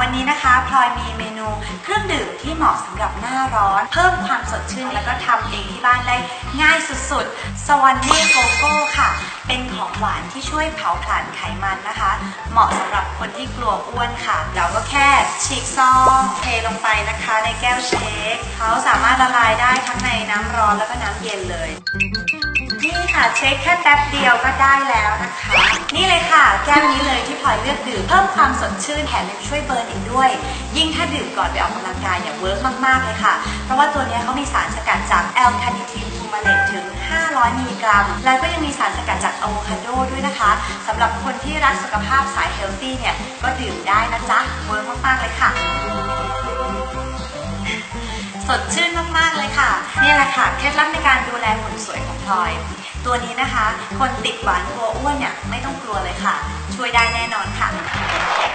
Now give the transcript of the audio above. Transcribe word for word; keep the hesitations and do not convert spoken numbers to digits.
วันนี้นะคะพลอยมีเมนูเครื่องดื่มที่เหมาะสำหรับหน้าร้อนเพิ่มความสดชื่นแล้วก็ทำเองที่บ้านได้ง่ายสุดๆสวอนเน่โกโก้ค่ะเป็นของหวานที่ช่วยเผาผลาญไขมันนะคะเหมาะสำหรับคนที่กลัวอ้วนค่ะเราก็แค่ฉีกซองเทลงไปนะคะในแก้วเชคเขาสามารถละลายได้ทั้งในน้ำร้อนแล้วก็น้ำเย็นเลยนี่ค่ะเชคแค่แป๊บเดียวก็ได้แล้วนะคะนี่เลยค่ะแก้วนี้เลยที่พลอยเลือกดื่มเพิ่มความสดชื่นแถมยังช่วยเบิร์นอีกด้วยยิ่งถ้าดื่มก่อนไปออกกำลังกายเนี่ยเวิร์กมากๆเลยค่ะเพราะว่าตัวนี้เขามีสารสกัดจากแอลคาเนทีนฟูมาเลตถึงห้าร้อยมิลลิกรัมแล้วก็ยังมีสารสกัดจากอะโวคาโดด้วยนะคะสำหรับคนที่รักสุขภาพสายเฮลตี้เนี่ยก็ดื่มได้นะจ๊ะเวิร์กมากๆเลยค่ะสดชื่นมากๆเลยค่ะนี่แหละค่ะเคล็ดลับในการดูแลหุ่นสวยของพลอยตัวนี้นะคะคนติดหวานกลัวอ้วนเนี่ยไม่ต้องกลัวเลยค่ะช่วยได้แน่นอนค่ะ